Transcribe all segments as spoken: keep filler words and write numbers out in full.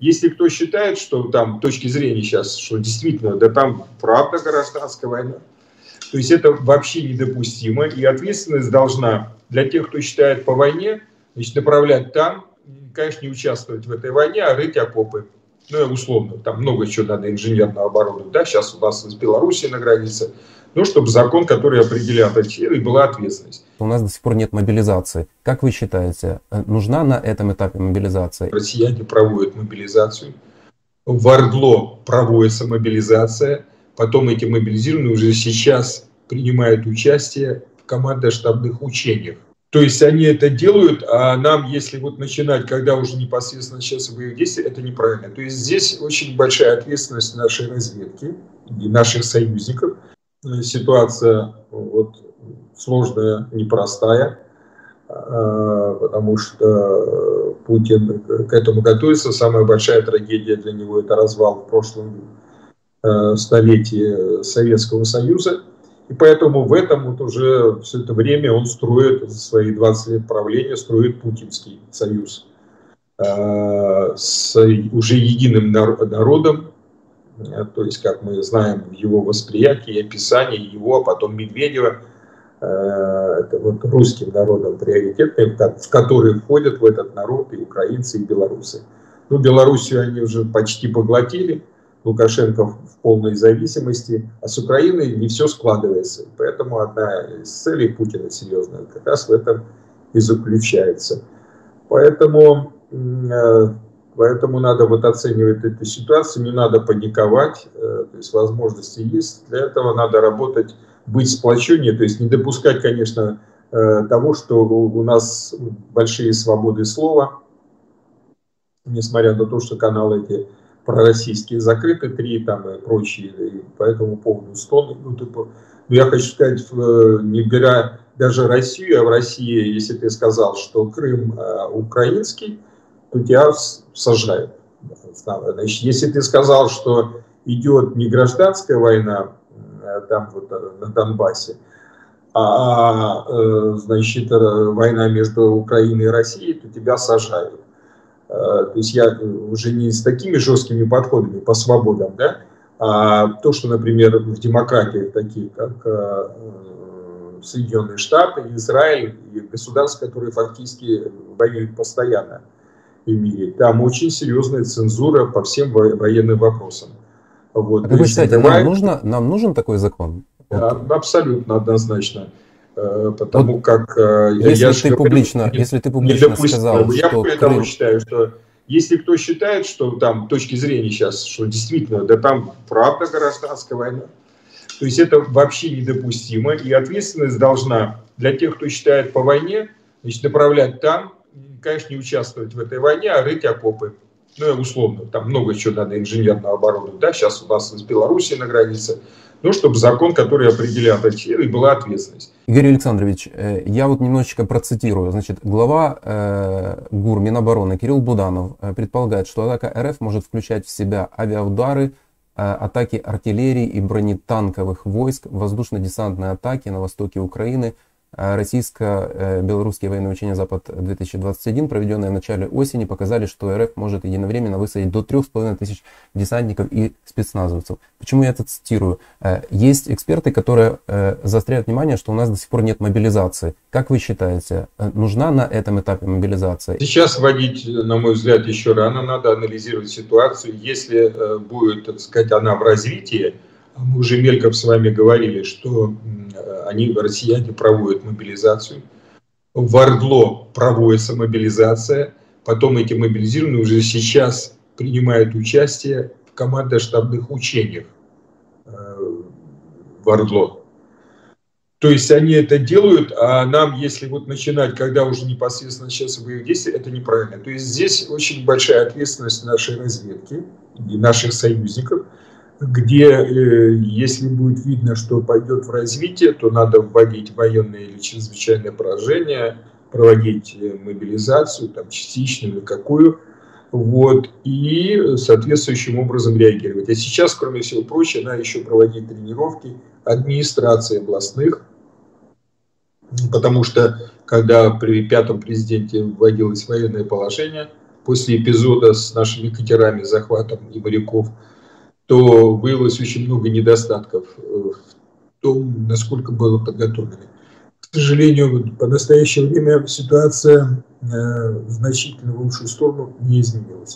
Если кто считает, что там точки зрения сейчас, что действительно, да там правда гражданская война, то есть это вообще недопустимо, и ответственность должна для тех, кто считает по войне, значит, направлять там, конечно, не участвовать в этой войне, а рыть окопы. Ну, условно, там много чего надо инженерного оборудования, да, сейчас у нас с Белоруссией на границе, ну, чтобы закон, который определяет эти, и была ответственность. У нас до сих пор нет мобилизации. Как вы считаете, нужна на этом этапе мобилизация? Россияне проводят мобилизацию, в Ордло проводится мобилизация, потом эти мобилизированные уже сейчас принимают участие в командно-штабных учениях. То есть они это делают, а нам, если вот начинать, когда уже непосредственно начнется боевые действия, это неправильно. То есть здесь очень большая ответственность нашей разведки и наших союзников. Ситуация вот, сложная, непростая, потому что Путин к этому готовится. Самая большая трагедия для него – это развал в прошлом столетии Советского Союза. И поэтому в этом вот уже все это время он строит, свои двадцать лет правления, строит Путинский союз с уже единым народом. То есть, как мы знаем в его восприятии, описании его, а потом Медведева, это вот русским народом приоритетным, в который входят в этот народ и украинцы, и белорусы. Ну, Белоруссию они уже почти поглотили, Лукашенко в полной зависимости, а с Украиной не все складывается. Поэтому одна из целей Путина серьезная как раз в этом и заключается. Поэтому, поэтому надо вот оценивать эту ситуацию, не надо паниковать, то есть возможности есть. Для этого надо работать, быть сплоченнее, то есть не допускать, конечно, того, что у нас большие свободы слова, несмотря на то, что каналы эти пророссийские закрыты, три там и прочие, и по этому поводу стоны. Ну, типа, но я хочу сказать, не беря даже Россию, а в России, если ты сказал, что Крым э, украинский, то тебя сажают. Значит, если ты сказал, что идет не гражданская война э, там вот на Донбассе, а э, значит, война между Украиной и Россией, то тебя сажают. То есть я уже не с такими жесткими подходами по свободам, да, а то, что, например, в демократиях, таких как Соединенные Штаты, Израиль и государства, которые фактически воюют постоянно в мире, там очень серьезная цензура по всем военным вопросам. Вот. А как вы считаете, нам, нужно, нам нужен такой закон? Абсолютно, однозначно. Потому вот как если, я ты говорю, публично, не, если ты публично сказал, я что более Крым... того считаю, что если кто считает, что там точки зрения сейчас, что действительно, да там правда гражданская война, то есть это вообще недопустимо, и ответственность должна для тех, кто считает по войне, значит, направлять там, конечно, не участвовать в этой войне, а рыть окопы. Ну, условно, там много чего надо инженерного оборудования, да, сейчас у нас с Белоруссией на границе, ну, чтобы закон, который определяет эти, и была ответственность. Игорь Александрович, я вот немножечко процитирую. Значит, глава э, ГУР Минобороны Кирилл Буданов предполагает, что атака РФ может включать в себя авиаудары, э, атаки артиллерии и бронетанковых войск, воздушно-десантные атаки на востоке Украины, российско-белорусские военные учения «Запад-две тысячи двадцать один», проведенные в начале осени, показали, что РФ может единовременно высадить до трех с половиной тысяч десантников и спецназовцев. Почему я это цитирую? Есть эксперты, которые заостряют внимание, что у нас до сих пор нет мобилизации. Как вы считаете, нужна на этом этапе мобилизация? Сейчас вводить, на мой взгляд, еще рано. Надо анализировать ситуацию. Если будет, так сказать, она в развитии, мы уже мельком с вами говорили, что они, россияне, проводят мобилизацию. В Ордло проводится мобилизация. Потом эти мобилизированные уже сейчас принимают участие в командно-штабных учениях в Ордло. То есть они это делают, а нам, если вот начинать, когда уже непосредственно начнется боевые действия, это неправильно. То есть здесь очень большая ответственность нашей разведки и наших союзников, где, э, если будет видно, что пойдет в развитие, то надо вводить военное или чрезвычайное поражение, проводить мобилизацию, там, частичную или какую, вот, и соответствующим образом реагировать. А сейчас, кроме всего прочего, надо еще проводить тренировки администрации областных, потому что, когда при пятом президенте вводилось военное положение, после эпизода с нашими катерами, захватом и моряков, то выявилось очень много недостатков в том, насколько было подготовлено. К сожалению, по настоящее время ситуация в значительно лучшую сторону не изменилась.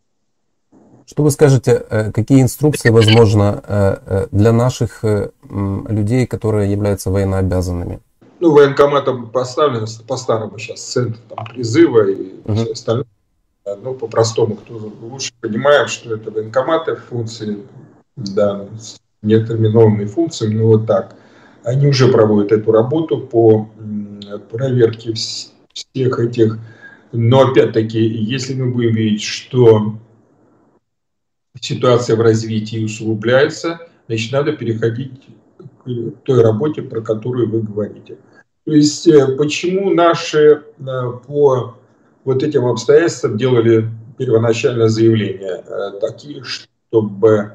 Что вы скажете, какие инструкции, возможно, для наших людей, которые являются военнообязанными? Ну, военкоматом поставлено по-старому сейчас центр там, призыва и uh-huh. все остальное. Ну, по-простому, кто лучше понимаем, что это военкоматы, функции, да, нетерминованные функции, ну вот так. Они уже проводят эту работу по проверке всех этих. Но опять-таки, если мы будем видеть, что ситуация в развитии усугубляется, значит, надо переходить к той работе, про которую вы говорите. То есть, почему наши по вот этим обстоятельствам делали первоначальное заявление, такие, чтобы,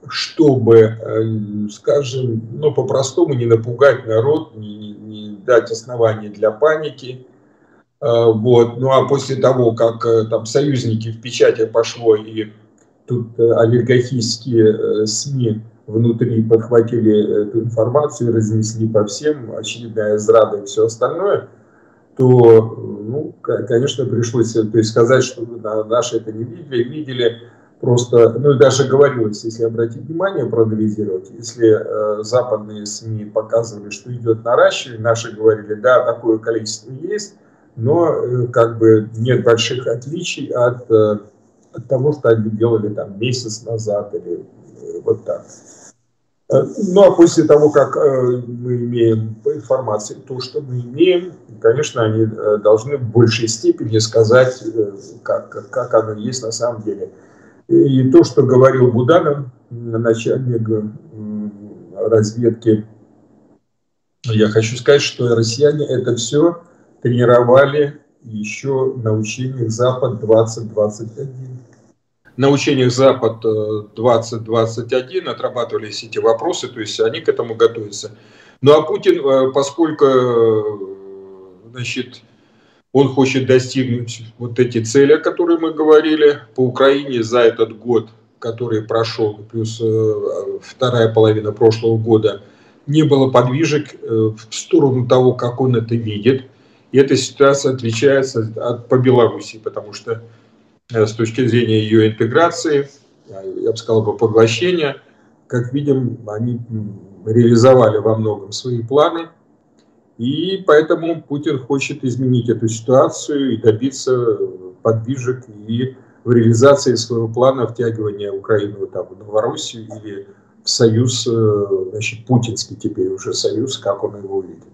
чтобы, скажем, ну, по-простому не напугать народ, не, не дать оснований для паники. Вот. Ну, а после того, как там союзники в печати пошло и тут олигархические СМИ внутри подхватили эту информацию, разнесли по всем, очередная зрада и все остальное, то, ну, конечно, пришлось то есть, сказать, что наши это не видели, видели просто, ну и даже говорилось, если обратить внимание, проанализировать, если э, западные СМИ показывали, что идет наращивание, наши говорили, да, такое количество есть, но э, как бы нет больших отличий от э, от того, что они делали там месяц назад или вот так. Ну, а после того, как мы имеем по информации то, что мы имеем, конечно, они должны в большей степени сказать, как, как оно есть на самом деле. И то, что говорил Буданов, начальник разведки, я хочу сказать, что россияне это все тренировали еще на учениях Запад двадцать двадцать один. На учениях Запад двадцать двадцать один отрабатывались эти вопросы, то есть они к этому готовятся. Ну а Путин, поскольку, значит, он хочет достигнуть вот эти цели, о которых мы говорили, по Украине за этот год, который прошел, плюс вторая половина прошлого года, не было подвижек в сторону того, как он это видит. И эта ситуация отличается от по Беларуси, потому что с точки зрения ее интеграции, я бы сказал, бы поглощения, как видим, они реализовали во многом свои планы, и поэтому Путин хочет изменить эту ситуацию и добиться подвижек и в реализации своего плана втягивания Украины там, в Новороссию или в союз, значит, путинский теперь уже союз, как он его видит.